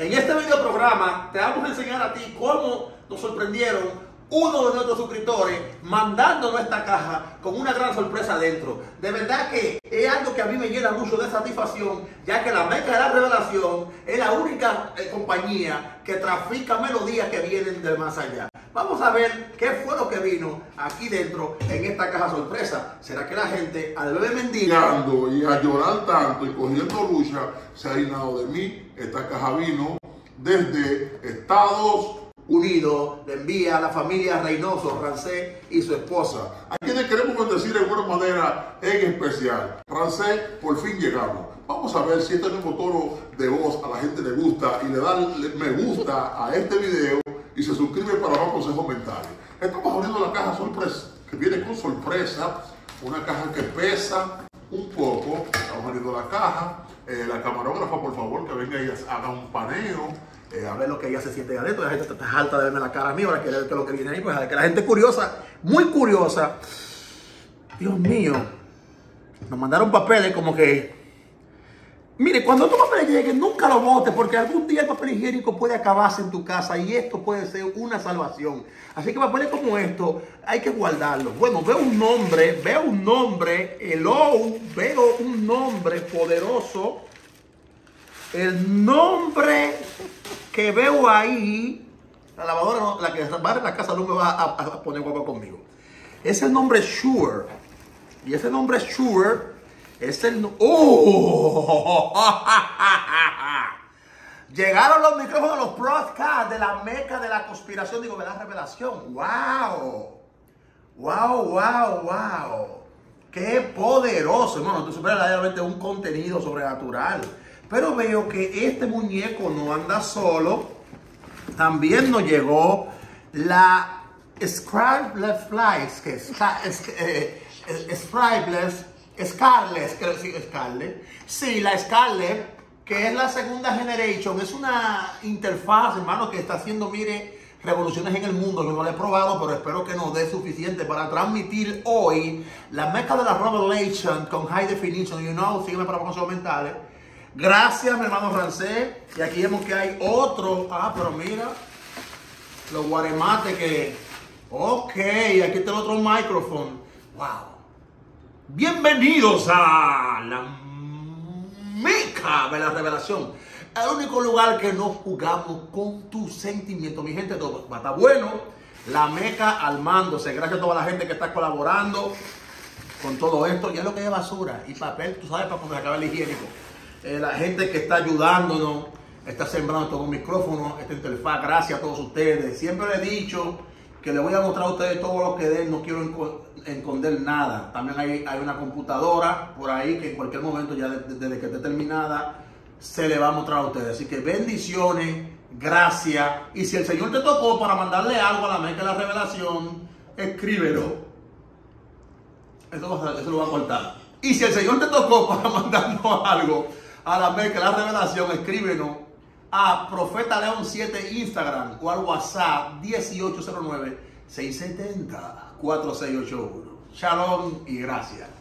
En este video programa te vamos a enseñar a ti cómo nos sorprendieron uno de nuestros suscriptores mandándonos esta caja con una gran sorpresa dentro. De verdad que es algo que a mí me llena mucho de satisfacción, ya que la Meca de la Revelación es la única compañía que trafica melodías que vienen del más allá. Vamos a ver qué fue lo que vino aquí dentro en esta caja sorpresa. ¿Será que la gente al bebé mendigando y a llorar tanto y cogiendo lucha se ha llenado de mí? Esta caja vino desde Estados Unidos, le envía a la familia Reynoso, Rancés y su esposa, a quienes queremos bendecir de buena manera en especial. Rancés, por fin llegamos. Vamos a ver si este nuevo tono de voz a la gente le gusta y le dan me gusta a este video y se suscribe para más consejos mentales. Estamos abriendo la caja sorpresa, que viene con sorpresa, una caja que pesa un poco. Estamos abriendo la caja. La camarógrafa, por favor, que venga y haga un paneo. A ver lo que ella se siente adentro. La gente está harta de verme la cara a mí, ahora quiere ver qué es lo que viene ahí. Pues a ver, que la gente curiosa, muy curiosa. Dios mío, nos mandaron papeles como que... Mire, cuando estos papeles lleguen, nunca los botes, porque algún día el papel higiénico puede acabarse en tu casa y esto puede ser una salvación. Así que papeles como estos hay que guardarlos. Bueno, veo un nombre, hello, veo un nombre poderoso. El nombre que veo ahí, la lavadora, la que va en la casa no me va a poner guapa conmigo. Es el nombre Shure. Y ese nombre Shure es el... ¡Oh! Llegaron los micrófonos, los broadcasts de la Meca de la conspiración, digo, de la revelación. ¡Wow! ¡Wow, wow, wow! ¡Qué poderoso! Hermano, esto es verdaderamente un contenido sobrenatural. Pero veo que este muñeco no anda solo. También nos llegó la Scarlet Flies, que es Scarlet, creo que sí, Scarlet. Sí, la Scarlet, que es la segunda generation. Es una interfaz, hermano, que está haciendo, mire, revoluciones en el mundo. Yo no la he probado, pero espero que nos dé suficiente para transmitir hoy la Meca de la Revelation con High Definition. Sígueme para consejos mentales. Gracias, mi hermano Rancés. Y aquí vemos que hay otro. Ah, pero mira, los guaremates que... Ok, aquí está el otro micrófono. Wow. Bienvenidos a la Meca de la Revelación. El único lugar que no jugamos con tus sentimientos. Mi gente, todo va a estar bueno. La Meca armándose. Gracias a toda la gente que está colaborando con todo esto. Ya lo que es basura y papel, tú sabes, para cuando se acabe el higiénico. La gente que está ayudándonos, está sembrando todo un micrófono, esta interfaz. Gracias a todos ustedes. Siempre les he dicho que les voy a mostrar a ustedes todo lo que den. No quiero esconder nada. También hay una computadora por ahí que en cualquier momento, ya desde que esté terminada, se le va a mostrar a ustedes. Así que bendiciones, gracias. Y si el Señor te tocó para mandarle algo a la Meca de la Revelación, escríbelo. Eso lo va a cortar. Y si el Señor te tocó para mandarnos algo a la Meca de la Revelación, escríbenos a Profeta León 7 Instagram o al WhatsApp 1809-670-4681. Shalom y gracias.